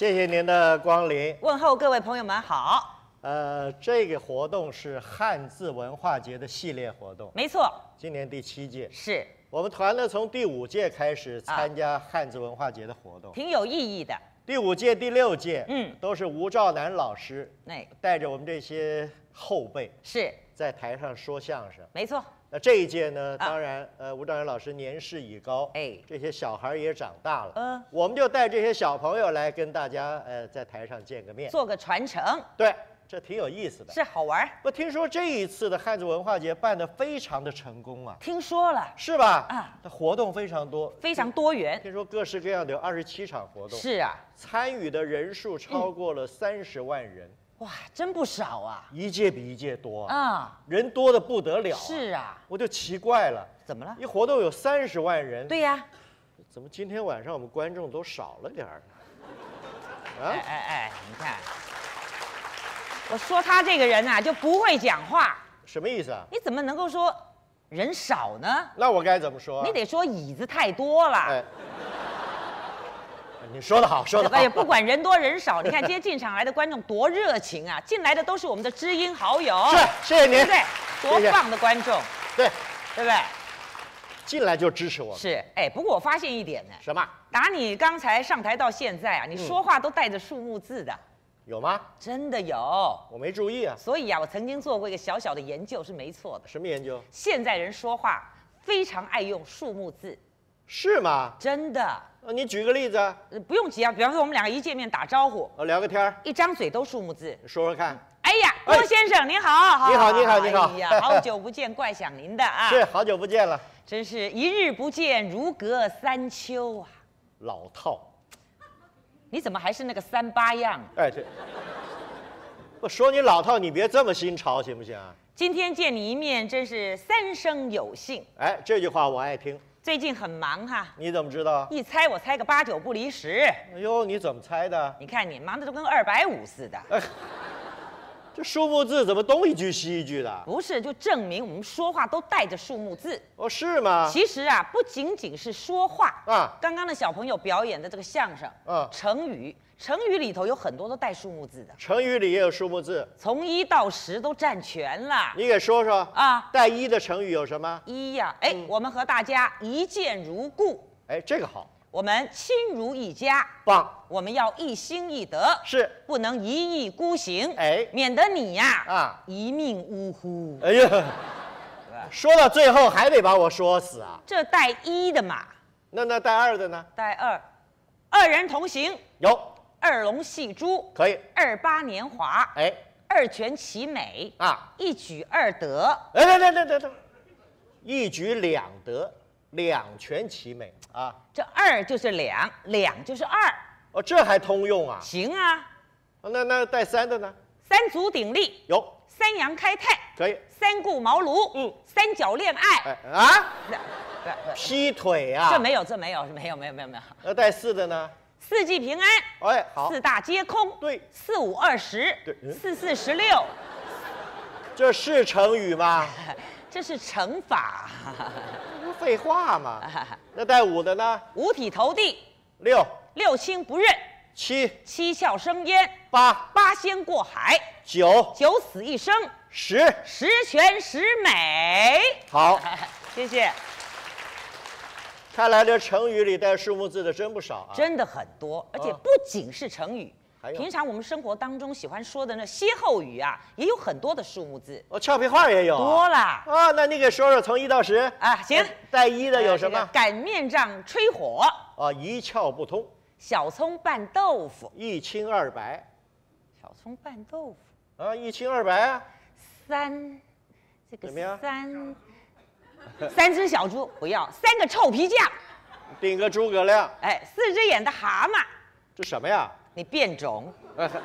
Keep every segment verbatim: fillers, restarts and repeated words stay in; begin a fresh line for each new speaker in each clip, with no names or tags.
谢谢您的光临。
问候各位朋友们好。
呃，这个活动是汉字文化节的系列活动，
没错，
今年第七届。
是
我们团呢从第五届开始参加汉字文化节的活动，
挺有意义的。
第五届、第六届，
嗯，
都是吴兆南老师，
哎，
带着我们这些后辈
是
在台上说相声。
没错。
那这一届呢，当然，呃，吴兆南老师年事已高，
哎，
这些小孩也长大了，
嗯，
我们就带这些小朋友来跟大家，呃，在台上见个面，
做个传承。
对。这挺有意思的，
是好玩。
我听说这一次的汉字文化节办得非常的成功啊，
听说了，
是吧？
啊，
它活动非常多，
非常多元。
听说各式各样的有二十七场活动，
是啊，
参与的人数超过了三十万人，
哇，真不少啊！
一届比一届多啊，
啊，
人多的不得了。
是啊，
我就奇怪了，
怎么了？
一活动有三十万人，
对呀，
怎么今天晚上我们观众都少了点儿呢？啊，
哎哎哎，你看。我说他这个人啊，就不会讲话。
什么意思啊？
你怎么能够说人少呢？
那我该怎么说、啊？
你得说椅子太多了。哎，
你说得好，说得好。
哎，不管人多人少，你看今天进场来的观众多热情啊！进来的都是我们的知音好友。
是，谢谢您。
对不对？多棒的观众。
对，
对不对？
进来就支持我。
是，哎，不过我发现一点呢。
什么？
打你刚才上台到现在啊，你说话都带着数目字的。
有吗？
真的有，
我没注意啊。
所以啊，我曾经做过一个小小的研究，是没错的。
什么研究？
现在人说话非常爱用数目字，
是吗？
真的。
呃，你举个例子啊。
呃，不用急啊，比方说我们两个一见面打招呼，
呃，聊个天儿，
一张嘴都数目字，
说说看。
哎呀，郭先生您好，
你好，你好，你好。
哎呀，好久不见，怪想您的啊。
是，好久不见了。
真是一日不见，如隔三秋啊。
老套。
你怎么还是那个三八样？
哎，对。我说你老套，你别这么新潮，行不行啊？
今天见你一面，真是三生有幸。
哎，这句话我爱听。
最近很忙哈。
你怎么知道？
一猜我猜个八九不离十。
哎呦，你怎么猜的？
你看你忙的都跟二百五似的。哎，
这数目字怎么东一句西一句的？
不是，就证明我们说话都带着数目字。
哦，是吗？
其实啊，不仅仅是说话
啊。
刚刚的小朋友表演的这个相声，
啊，
成语。成语里头有很多都带数目字的，
成语里也有数目字，
从一到十都占全了。
你给说说
啊，
带一的成语有什么？
一呀，哎，嗯、我们和大家一见如故，
哎，这个好。
我们亲如一家，
棒。
我们要一心一德，
是，
不能一意孤行，
哎，
免得你呀
啊
一命呜呼。
哎呀，说到最后还得把我说死啊！
这带一的嘛，
那那带二的呢？
带二，二人同行
有。
二龙戏珠
可以，
二八年华，
哎，
二全其美
啊，
一举二得，
哎，等等等等等，一举两得，两全其美啊！
这二就是两，两就是二，
哦，这还通用啊？
行啊，
那那带三的呢？
三足鼎立
有，
三阳开泰
可以，
三顾茅庐，
嗯，
三角恋爱，
哎啊，
劈
腿啊？
这没有，这没有，没有，没有，没有，没有。
那带四的呢？
四季平安，
哎，好，
四大皆空，
对，
四五二十，
对，嗯、
四四十六，
这是成语吗？
这是乘法，
不废话嘛。那带五的呢？
五体投地，
六，
六亲不认，
七，
七窍生烟，
八，
八仙过海，
九，
九死一生，
十，
十全十美。
好，
谢谢。
看来这成语里带数目字的真不少啊，
真的很多，而且不仅是成语，
还有
平常我们生活当中喜欢说的那歇后语啊，也有很多的数目字。
哦，俏皮话也有、啊，
多啦。
啊，那你给说说从一到十
啊？行，
带一的有什么？
呃这个、擀面杖吹火，
啊，一窍不通。
小葱拌豆腐，
一清二白。
小葱拌豆腐
啊，一清二白啊。
三，这个
怎么样？
三。三只小猪不要，三个臭皮匠，
顶个诸葛亮。
哎，四只眼的蛤蟆，
这什么呀？
你变种。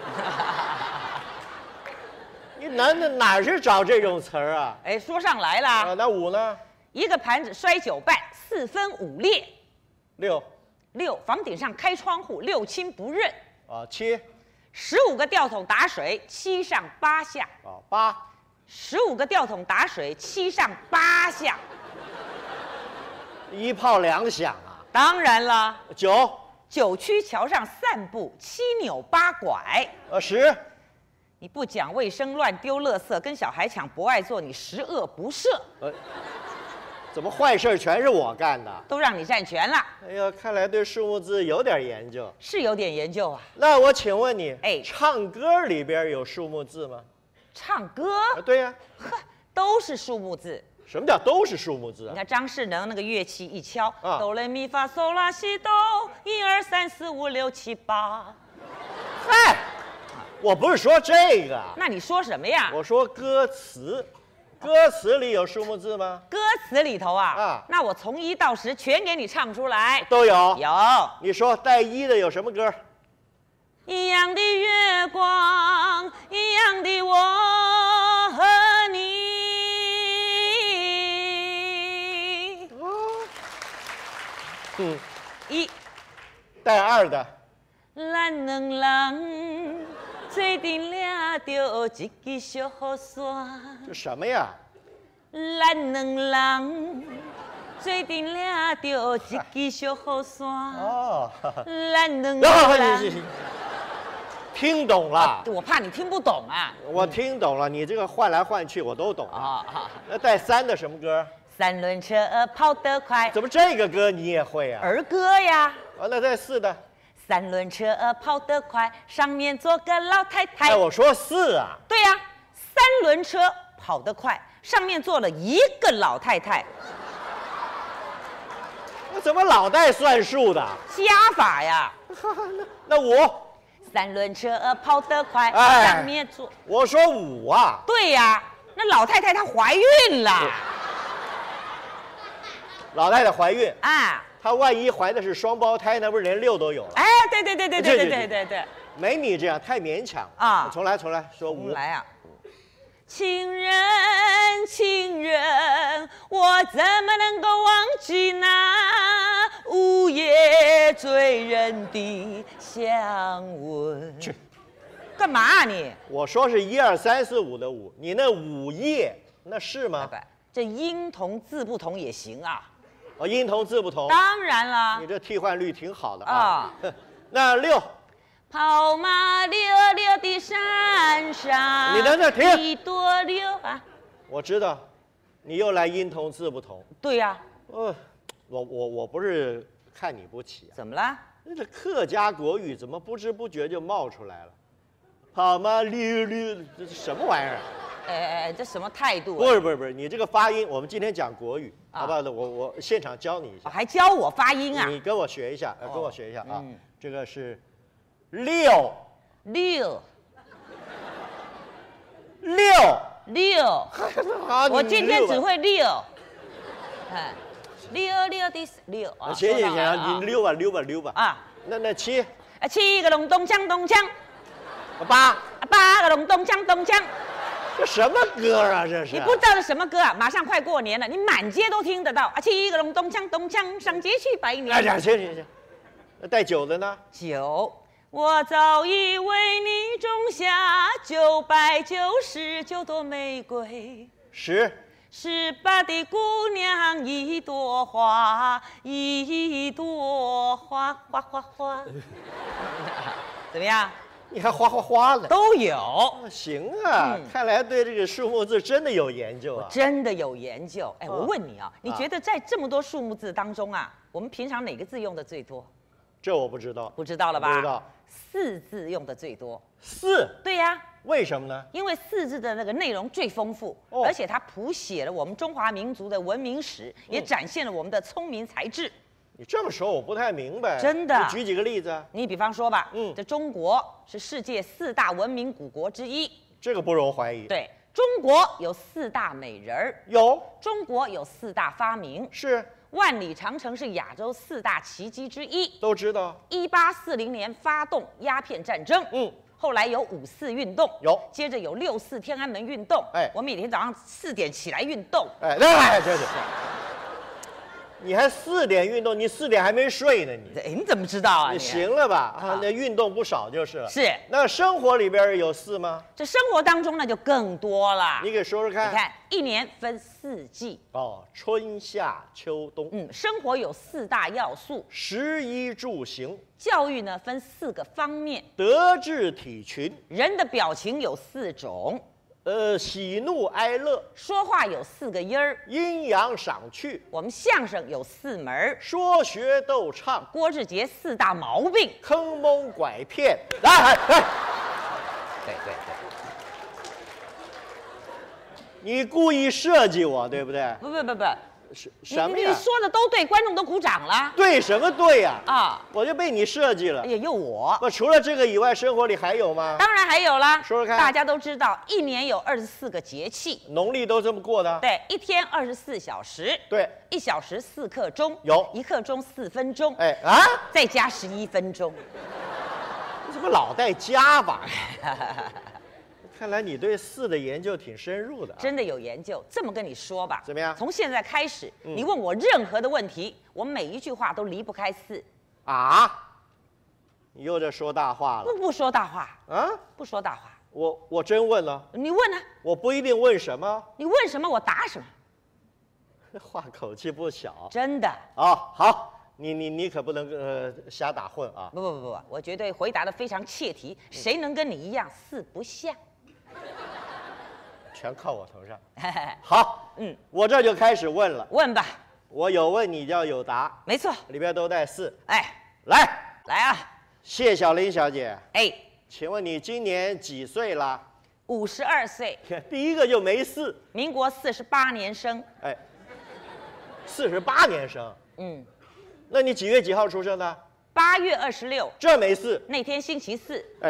你哪哪哪是找这种词儿啊？
哎，说上来了。
啊，那五呢？
一个盘子摔九败，四分五裂。
六。
六，房顶上开窗户，六亲不认。
啊，七。
十五个吊桶打水，七上八下。
啊，八。
十五个吊桶打水，七上八下，
一炮两响啊！
当然了。
九，
九曲桥上散步，七扭八拐。
呃，十。
你不讲卫生，乱丢垃圾，跟小孩抢博爱座，你十恶不赦。
呃，怎么坏事全是我干的？
都让你占全了。
哎呀，看来对数目字有点研究。
是有点研究啊。
那我请问你，
哎，
唱歌里边有数目字吗？
唱歌？
啊，对呀。
呵，都是数目字。
什么叫都是数目字啊？
你看张世能那个乐器一敲，
啊、
哆来咪发嗦拉西哆，一二三四五六七八。
嗨，我不是说这个。
那你说什么呀？
我说歌词，歌词里有数目字吗？
歌词里头啊，
啊，
那我从一到十全给你唱出来。
都有。
有。
你说带一的有什么歌？
一样的月光，一样的我和你。
嗯，
一
带二的，
咱两人做阵了着一支小雨伞。
这什么呀？
咱两人做阵了着一支小雨伞。
哦，
咱两人。
听懂了。
我怕你听不懂啊。
我听懂了，你这个换来换去我都懂
啊啊。
那带三的什么歌？
三轮车跑得快。
怎么这个歌你也会啊？
儿歌呀。
啊，那带四的。
三轮车跑得快，上面坐个老太太。
哎，我说四啊。
对呀、啊，三轮车跑得快，上面坐了一个老太太。
那怎么老带算数的？
加法呀。
那五。
三轮车跑得快，
哎、
上面坐。
我说五啊。
对呀、啊，那老太太她怀孕了。
老太太怀孕
啊，
她万一怀的是双胞胎，那不是连六都有了？
哎，对对对对对对对对对，
没你这样太勉强
啊！
重来重来，说五。
来啊！情人情人，我怎么能够忘记那午夜醉人的香吻？
去，
干嘛啊你？
我说是一二三四五的五，你那午夜那是吗？
拜拜，这音同字不同也行啊。
哦，音同字不同。
当然啦。
你这替换率挺好的啊。啊那六。
跑马溜溜的山上，
你等等停。
一朵柳啊。
我知道，你又来音同字不同。
对呀、啊。
呃，我我我不是看你不起、啊。
怎么了？
那这客家国语怎么不知不觉就冒出来了？跑马溜溜，这是什么玩意儿？
哎哎哎，这什么态度、啊？
不是不是不是，你这个发音，我们今天讲国语，啊、好不好？我我现场教你一下。
还教我发音啊？
你跟我学一下，呃，跟我学一下啊。
嗯、
这个是六
六
六
六，我今天只会六。哎，六六的六啊。
行行行，你溜吧溜吧溜吧。
啊，
那那七。
啊，七个隆咚锵咚锵。
八。
八个隆咚锵咚锵。
这什么歌啊？这是
你不知道这什么歌啊？马上快过年了，你满街都听得到啊！七个隆咚锵咚锵，上街去拜年。
哎呀，行行行，那带九的呢？
九，我早已为你种下九百九十九朵玫瑰。
十，
十八的姑娘一朵花，一朵花花花花。怎么样？
你还哗哗哗了？
都有、
哦。行啊、嗯，看来对这个数目字真的有研究啊！
真的有研究。哎，我问你啊，你觉得在这么多数目字当中啊，我们平常哪个字用的最多？
这我不知道。
不知道了吧？
不知道。
四字用的最多。
四？
对呀、啊。
为什么呢？
因为四字的那个内容最丰富，哦、而且它谱写了我们中华民族的文明史，嗯、也展现了我们的聪明才智。
你这么说我不太明白，
真的。
你举几个例子？
你比方说吧，
嗯，
这中国是世界四大文明古国之一，
这个不容怀疑。
对，中国有四大美人儿，
有。
中国有四大发明，
是。
万里长城是亚洲四大奇迹之一，
都知道。
一八四零年发动鸦片战争，
嗯，
后来有五四运动，
有，
接着有六四天安门运动，
哎，
我每天早上四点起来运动，
哎，那这是。 你还四点运动，你四点还没睡呢，你
哎，你怎么知道啊？
你
你
行了吧？啊
啊，
那运动不少就是了。
是
那生活里边有四吗？
这生活当中呢就更多了。
你给说说看。
你看，一年分四季，
哦，春夏秋冬，
嗯，生活有四大要素，
食衣住行，
教育呢分四个方面，
德智体群，
人的表情有四种，
呃，喜怒哀乐，
说话有四个音儿，
阴阳赏趣，
我们相声有四门儿，
说学逗唱，
郭志杰四大毛病。
坑蒙拐骗。来，来，来，
对对对，
你故意设计我，对不对？
不不不不，
什
你你
什么呀？
说的都对，观众都鼓掌了
对什么对呀？
啊！
我就被你设计了
哎。呀，又我。
不，除了这个以外，生活里还有吗？
当然还有啦，
说说看
大家都知道，一年有二十四个节气，
农历都这么过的？
对，一天二十四小时，
对，
一小时四刻钟，
有
一刻钟四分钟，
哎啊，
再加十一分钟。
你怎么老带加法呀？看来你对四的研究挺深入的啊。
真的有研究。这么跟你说吧，
怎么样
从现在开始，
嗯
你问我任何的问题，我每一句话都离不开四，
啊？你又在说大话了
不不说大话，
啊？
不说大话。
我我真问了，
你问啊，
我不一定问什么，
你问什么我答什么，
话口气不小
真的。
啊。好，你你你可不能呃瞎打混啊。
不不不不，我绝对回答的非常切题，谁能跟你一样四不像？
全靠我头上。好，
嗯，
我这就开始问了。
问吧，
我有问你就要有答，
没错。
里边都带四。
哎，
来，
来啊，
谢小玲小姐，
哎，
请问你今年几岁了？
五十二岁，
第一个就没四，
民国四十八年生。
哎，四十八年生。
嗯，
那你几月几号出生的？
八月二十六
这没四。
那天星期四，
哎，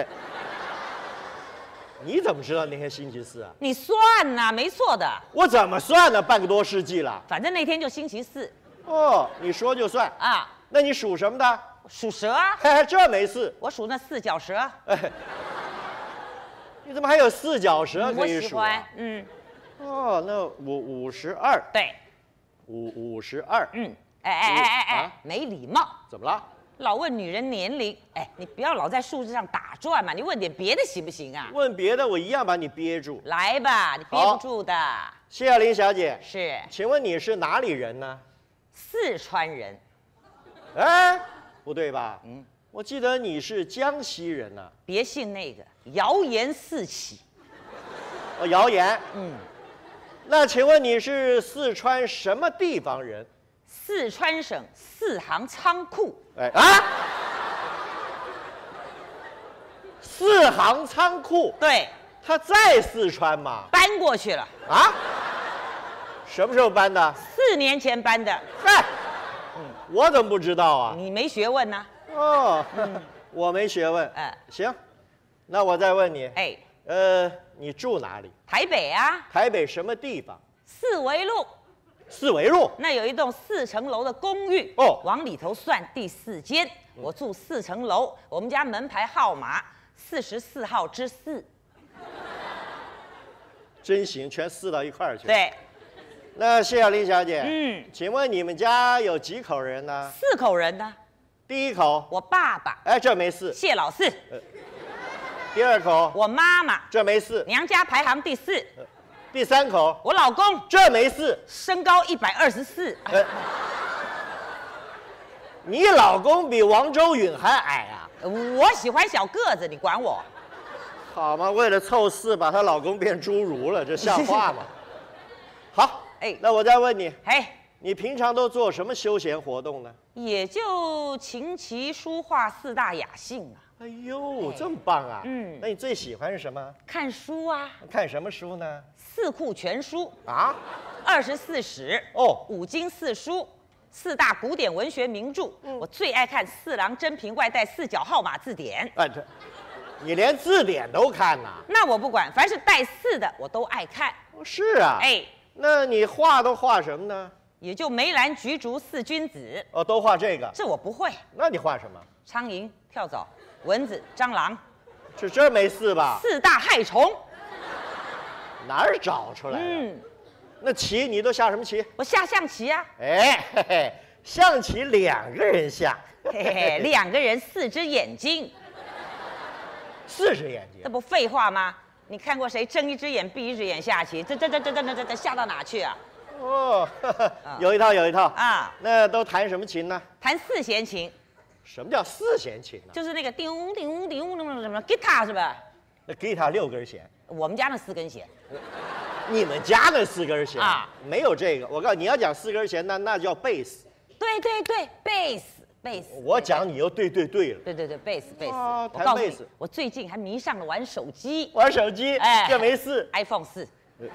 你怎么知道那天星期四啊？
你算呐，没错的，
我怎么算呢？半个多世纪了。
反正那天就星期四
哦，你说就算。
啊。
那你属什么的？
属蛇啊，
嘿嘿，这没四。
我属那四脚蛇，
哎，你怎么还有四脚蛇可
我
以数、
喜欢
啊？。
嗯，
哦，那五五十二，
对，
五五十二，
嗯，哎哎哎哎哎
啊，
没礼貌，
怎么了？
老问女人年龄，哎，你不要老在数字上打转嘛，你问点别的行不行啊？
问别的我一样把你憋住。
来吧，你憋
好
不住的。
谢亚玲小姐，
是
请问你是哪里人呢？
四川人，
哎，不对吧？
嗯，
我记得你是江西人呢、
别信那个，谣言四起。
哦，谣言。
嗯，
那请问你是四川什么地方人？
四川省四行仓库，
哎啊，四行仓库，
对，
他在四川吗？
搬过去了，
啊？什么时候搬的？
四年前搬的。
嗨，我怎么不知道啊？
你没学问呢？
哦，我没学问。
哎
行，那我再问你，
哎，
呃，你住哪里？
台北啊，
台北什么地方？
四维路
四维路。
那有一栋四层楼的公寓，
哦
往里头算第四间，我住四层楼，我们家门牌号码四十四号之四。
真行，全撕到一块儿去。。
对，
那谢小玲小姐，
嗯，
请问你们家有几口人呢？
四口人呢，
第一口，
我爸爸
哎，这没四。
谢老四，
第二口，
我妈妈
这没四。
娘家排行第四，
第三口，
我老公
这没四。
身高一百二十四，
呃，你老公比王周允还矮啊？
我喜欢小个子，你管我？
好嘛，为了凑四，把她老公变侏儒了，这像话吗？好，
哎
那我再问你，
哎，
你平常都做什么休闲活动呢？
也就琴棋书画四大雅兴啊，
哎呦，这么棒啊！
嗯
那你最喜欢是什么？
看书啊，
看什么书呢？
四库全书，
啊？
二十四史，
哦，
五经四书，四大古典文学名著。我最爱看《四郎真品外带四角号码字典》。
哎，这，你连字典都看呐？
那我不管，凡是带四的我都爱看。
哦是啊。
哎，
那你画都画什么呢？
也就梅兰菊竹四君子，
哦，都画这个。
这我不会。
那你画什么？
苍蝇、跳蚤、蚊子、蟑螂，
这这没四吧？
四大害虫。
哪儿找出来的？
嗯，
那棋你都下什么棋？
我下象棋啊。
哎，嘿嘿，象棋两个人下，
嘿嘿，两个人四只眼睛，
四只眼睛
这。不废话吗？你看过谁睁一只眼闭一只眼下棋？这这这这这这这下到哪去啊？
哦，呵呵有一套有一套
啊。
那都弹什么琴呢？
弹四弦琴，
什么叫四弦琴呢？
就是那个叮叮叮叮什么 guitar 是吧？
那吉他六根弦，
我们家那四根弦。
你们家那四根弦
啊，
没有这个。我告诉你，你要讲四根弦，那那叫贝斯。
对对对，贝斯贝斯。
我讲你又对对对了。
对对对，贝斯贝斯。
啊
我告诉你
弹贝斯，
我最近还迷上了玩手机。
玩手机，
哎
这没事，
，iPhone 四。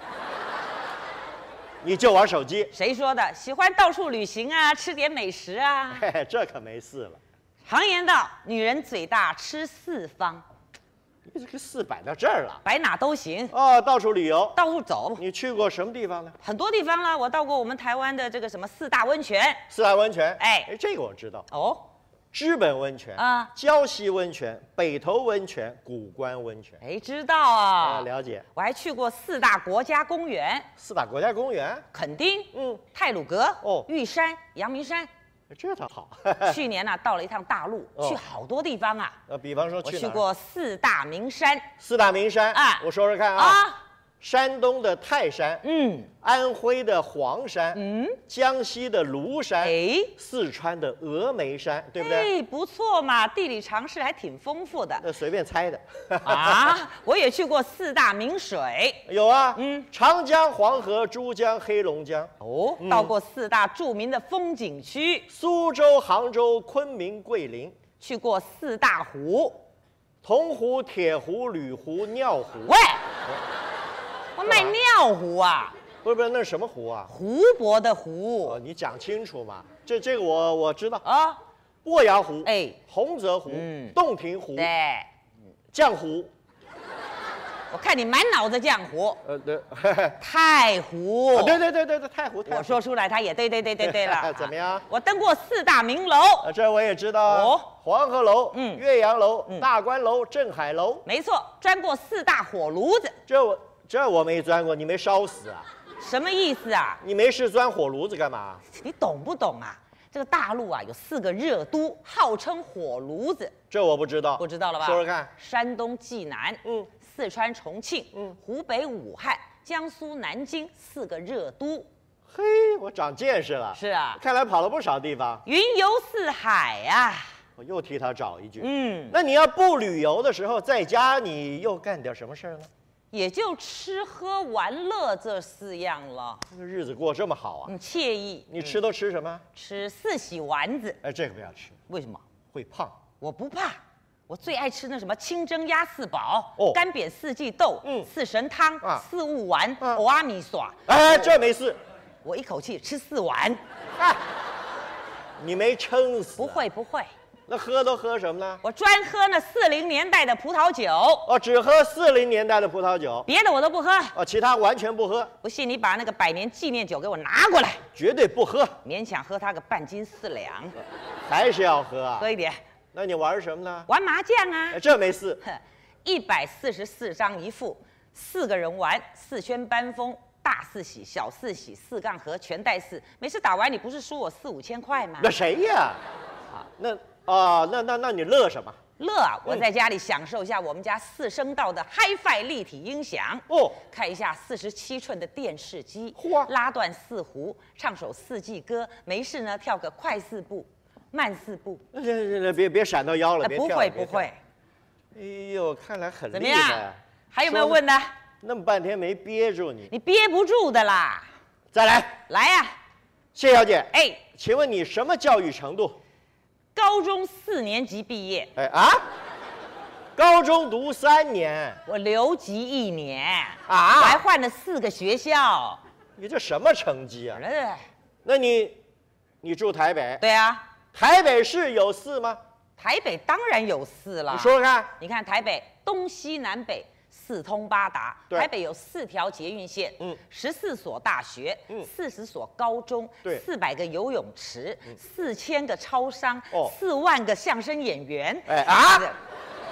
你就玩手机，
谁说的？喜欢到处旅行啊，吃点美食啊。
嘿嘿，这可没事了。
常言道，女人嘴大吃四方，
你这个四摆到这儿了。
摆哪都行，
哦，到处旅游，
到处走。
你去过什么地方呢？
很多地方了，我到过我们台湾的这个什么四大温泉。
四大温泉。
哎
哎，这个我知道。
哦，
知本温泉
啊
礁溪温泉、北投温泉、古关温泉。
哎，知道啊。
了解。
我还去过四大国家公园，
四大国家公园。
垦丁、
嗯，
太鲁阁、
哦
玉山、阳明山。
这倒好。
去年呢、到了一趟大陆，
哦
去好多地方啊。
呃，比方说
我
去哪儿？
去过四大名山
四大名山。
啊
我说说看啊。
啊，
山东的泰山，
嗯
安徽的黄山，
嗯，
江西的庐山，
哎，
四川的峨眉山，对不对？
哎，不错嘛，地理常识还挺丰富的
那随便猜的。
啊。我也去过四大名水
有啊，
嗯，
长江、黄河、珠江、黑龙江，
哦，到过四大著名的风景区，
苏州、杭州、昆明、桂林，
去过四大湖。
铜湖、铁湖、吕湖、尿湖。
喂，我卖尿壶啊，
不是不是，那是什么湖啊？
湖泊的湖
哦，你讲清楚嘛。这这个我我知道，
啊。
鄱阳湖，
哎，
洪泽湖，
嗯
洞庭湖，
对，
浆湖，
我看你满脑子浆糊。
呃对，
太湖，
啊对对对对对，太湖，太湖
我说出来，他也对对对对对了。
怎么样？
我登过四大名楼，
啊，这我也知道啊。
哦
黄河楼，
嗯
岳阳楼，
嗯
大观楼，镇海楼。
没错，钻过四大火炉子。
这我这我没钻过，你没烧死啊？
什么意思啊？
你没事钻火炉子干嘛？
你懂不懂啊？这个大陆啊，有四个热都，号称火炉子，
这我不知道，
不知道了吧？
说说看。
山东济南，
嗯，
四川重庆，
嗯，
湖北武汉，江苏南京，四个热都。
嘿，我长见识了。
是啊，
看来跑了不少地方。
云游四海呀、
我又替他找一句。
嗯，
那你要不旅游的时候，在家你又干点什么事儿呢？
也就吃喝玩乐这四样了，
这个日子过这么好啊？
嗯，惬意。
你吃都吃什么？
吃四喜丸子，
哎，这个不要吃，
为什么？
会胖。
我不怕，我最爱吃那什么清蒸鸭四宝、
哦
干煸四季豆、
嗯
四神汤、
啊
四物丸、
啊
欧阿米耍，
哎，这没事。
我一口气吃四碗。
哎，你没撑死、
不。会不会，
那喝都喝什么呢？
我专喝那四零年代的葡萄酒，
哦，只喝四零年代的葡萄酒。
别的我都不喝。
哦，其他完全不喝，
不信你把那个百年纪念酒给我拿过来，
绝对不喝，
勉强喝它个半斤四两，
还是要喝啊？
喝一点。
那你玩什么呢？
玩麻将啊
哎，，这没事。
哼，一百四十四张一副，四个人玩，四圈搬风，大四喜、小四喜、四杠和全带四。每次打完，你不是输我四五千块吗？
那谁呀？啊，那啊，那那那你乐什么？
乐啊！我在家里享受一下我们家四声道的 HiFi 立体音响，
哦，
看一下四十七寸的电视机，
嚯
拉段四胡，唱首四季歌，没事呢跳个快四步、慢四步。
那这这这别别闪到腰了，
哎，不
别跳了别跳
会不会，
哎呦，看来很
怎么样
厉害。？
还有没有
说得
问的？
那么半天没憋住你，
你憋不住的啦！
再来，
来呀、
谢小姐，
哎，
请问你什么教育程度？
高中四年级毕业，
哎啊，高中读三年
我留级一年，
啊
我还换了四个学校。
你这什么成绩啊？
哎
那你，你住台北？
对啊，
台北市有四吗？
台北当然有四了。
你说说看。
你看台北东西南北四通八达，
对
台北有四条捷运线，
嗯
十四所大学，
嗯
四十所高中，
对
四百个游泳池，四千个超商，
哦
四万个相声演员。
哎啊，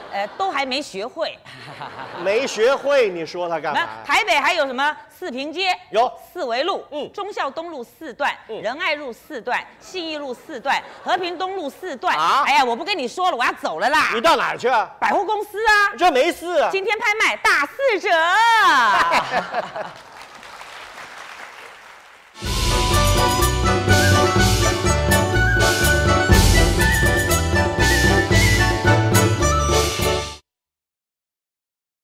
呃，都还没学会。
没学会，你说他干嘛？
台北还有什么四平街？
有
四维路，
嗯，
忠孝东路四段，
嗯，
仁爱路四段，信义路四段，和平东路四段。
啊！
哎呀，我不跟你说了，我要走了啦。
你到哪儿去啊？
百货公司啊。
这没事啊。
今天拍卖大四折。